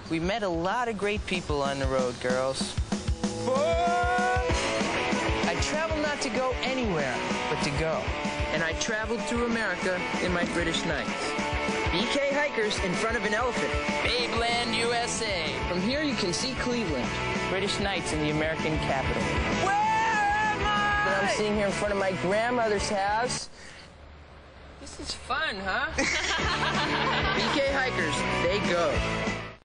We met a lot of great people on the road, girls. I travel not to go anywhere, but to go. And I traveled through America in my British Nights. BK hikers in front of an elephant. Babeland, USA. From here you can see Cleveland. British Nights in the American capital. Where am I? That I'm sitting here in front of my grandmother's house. This is fun, huh? BK hikers, they go.